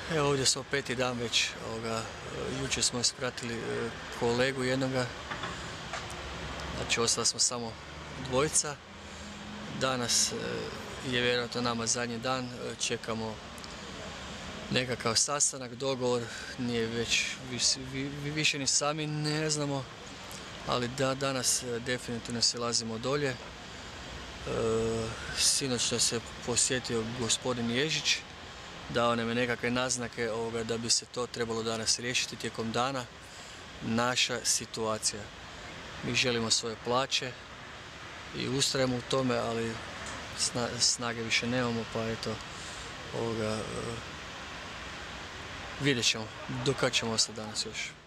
Evo ovdje smo peti dan već, jučer smo ispratili kolegu jednoga, znači ostali smo samo dvojica. Danas je vjerojatno nama zadnji dan, čekamo nekakav sastanak, dogovor, nije već više ni sami ne znamo, ali danas definitivno silazimo dolje. Sinoć nas se posjetio gospodin Ježić, dao nam je nekakve naznake da bi se to trebalo danas riješiti tijekom dana. Naša situacija. Mi želimo svoje plaće i ustrajemo u tome, ali snage više nemamo, pa eto, vidjet ćemo do kad ćemo ostati danas još.